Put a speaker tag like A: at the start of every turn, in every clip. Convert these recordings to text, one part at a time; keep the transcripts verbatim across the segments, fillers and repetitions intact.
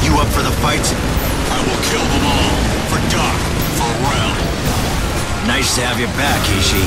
A: You up for the fight?
B: I will kill them all. For Doc. For Rel.
A: Nice to have you back, Ishi.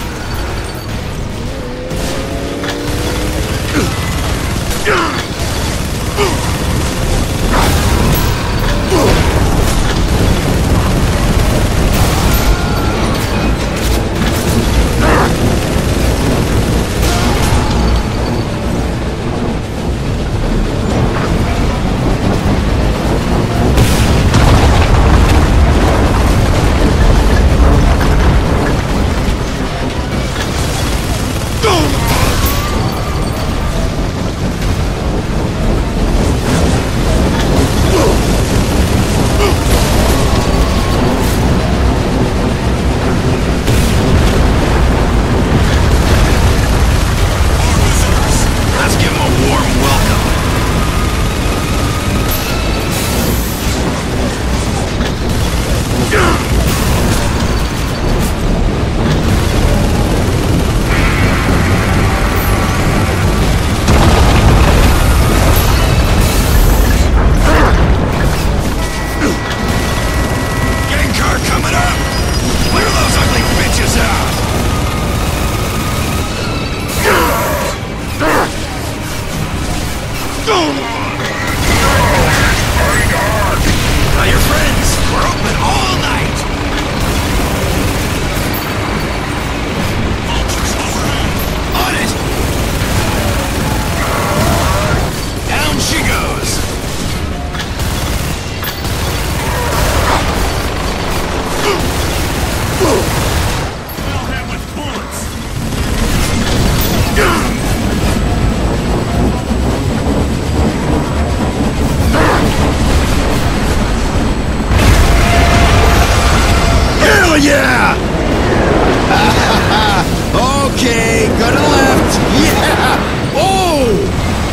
A: Yeah! Okay, go to the left. Yeah! Oh!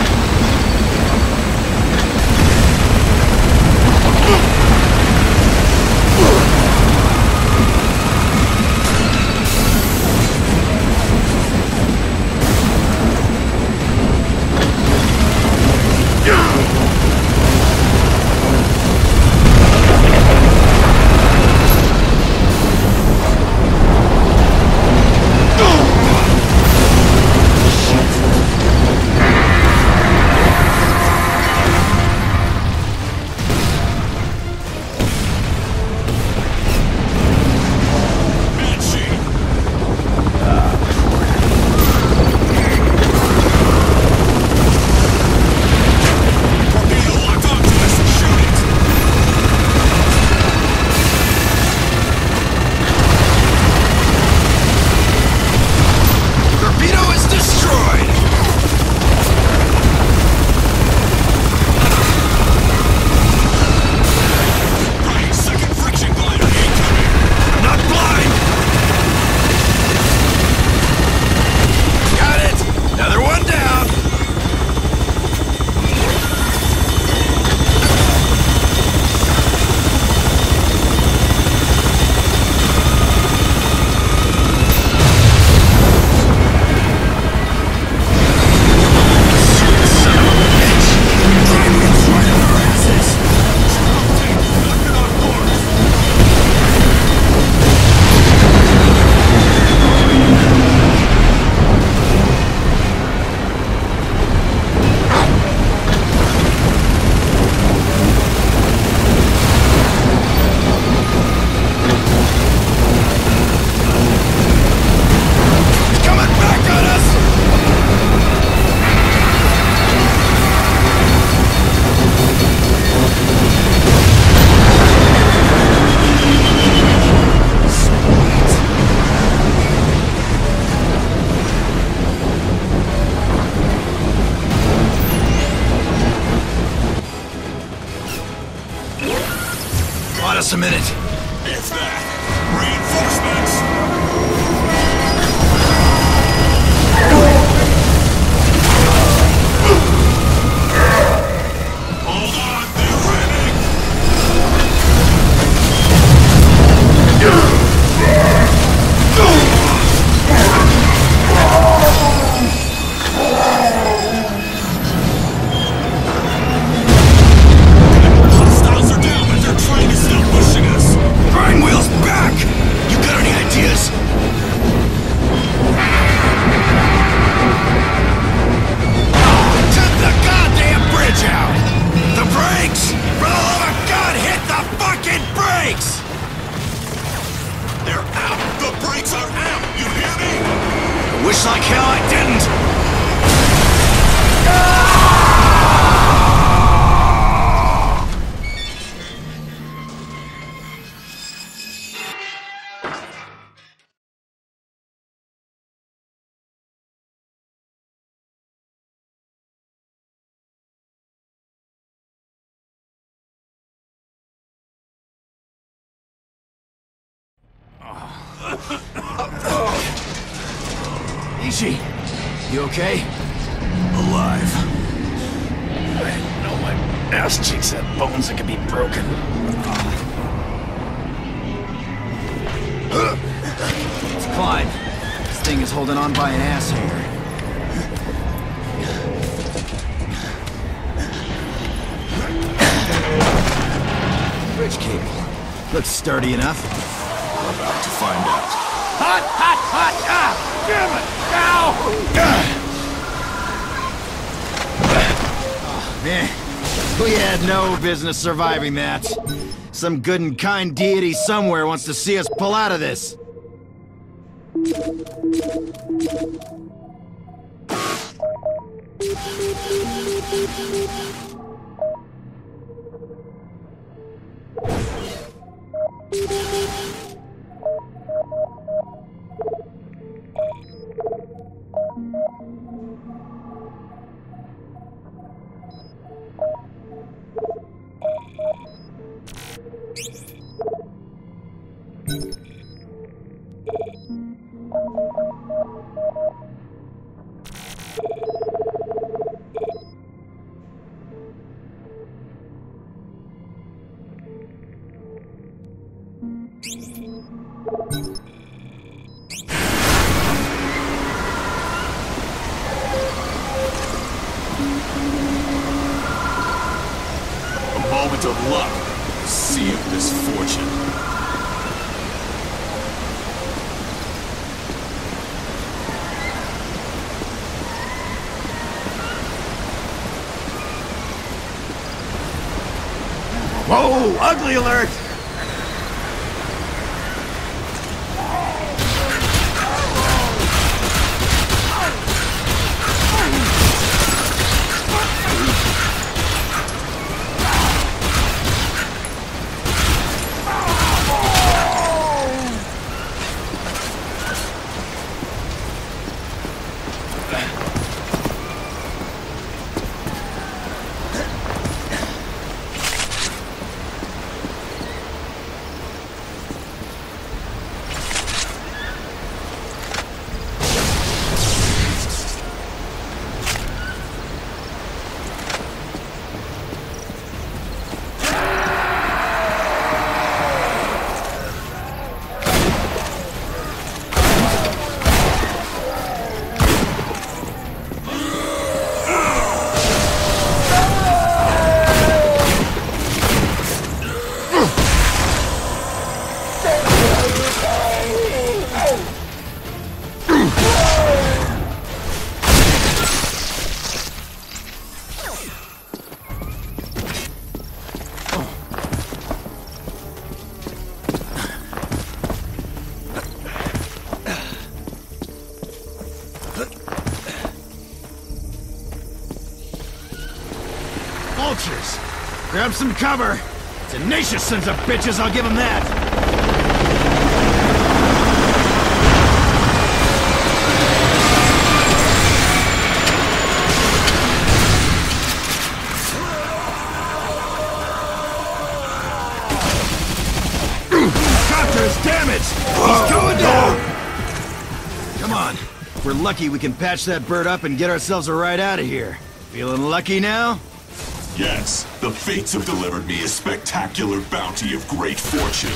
A: Bought us a minute.
B: It's that. Reinforcements! Hold on, they're running! Hostile
A: Leashy, you okay?
B: Alive.
A: I know my ass cheeks have bones that could be broken. Let's climb. This thing is holding on by an ass hanger. Bridge cable. Looks sturdy enough.
B: We're about to find out.
A: Hot, hot, hot! Ah! Damn it! Ow! Oh, man, we had no business surviving that. Some good and kind deity somewhere wants to see us pull out of this.
B: A moment of luck. A sea of misfortune.
A: Whoa! Ugly alert! Vultures! Grab some cover! Tenacious sons of bitches, I'll give them that! Copter's damaged! He's going down! Come on. If we're lucky, we can patch that bird up and get ourselves a ride out of here. Feeling lucky now?
B: Yes, the fates have delivered me a spectacular bounty of great fortune.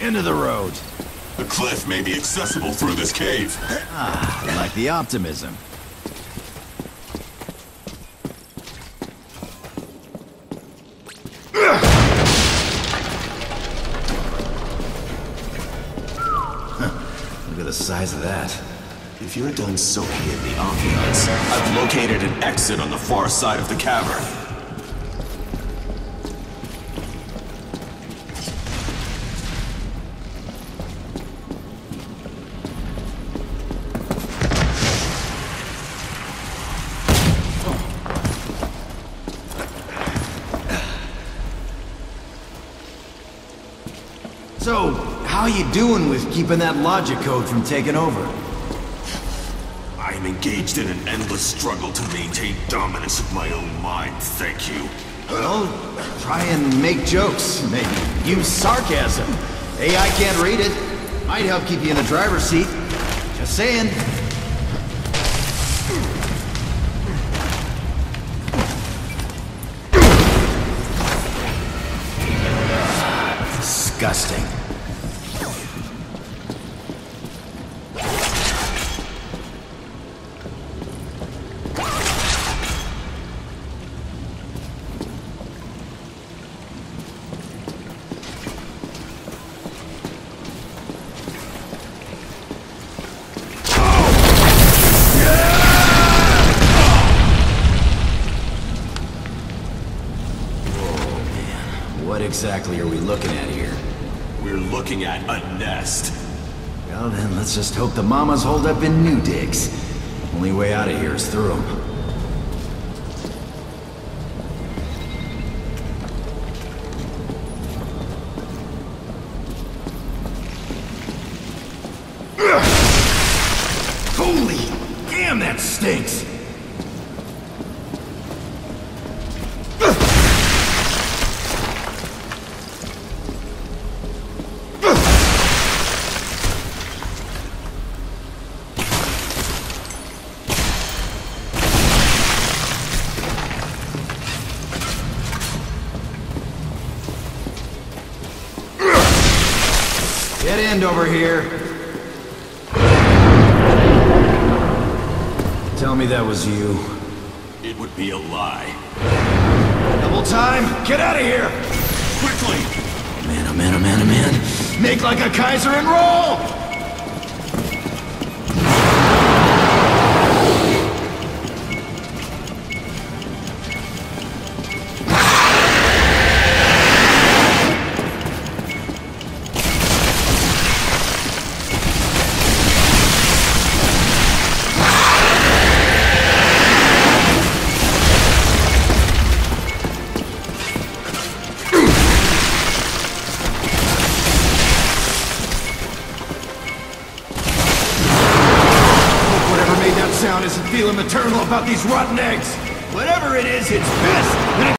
A: into the road.
B: The cliff may be accessible through this cave.
A: Ah, I like the optimism. Look at the size of that.
B: If you're done soaking in the ambiance, I've located an exit on the far side of the cavern.
A: So, how you doing with keeping that logic code from taking over?
B: I'm engaged in an endless struggle to maintain dominance of my own mind, thank you.
A: Well, try and make jokes, maybe use sarcasm. A I can't read it. Might help keep you in the driver's seat. Just saying. Disgusting. What exactly are we looking at here?
B: We're looking at a nest.
A: Well then, let's just hope the mamas hold up in new digs. Only way out of here is through them. Holy damn, that stinks! Dead end over here. Tell me that was you.
B: It would be a lie.
A: Double time! Get out of here!
B: Quickly!
A: Man, oh man, oh man, oh man. Make like a Kaiser and roll! Sound isn't feeling maternal about these rotten eggs. Whatever it is, it's best.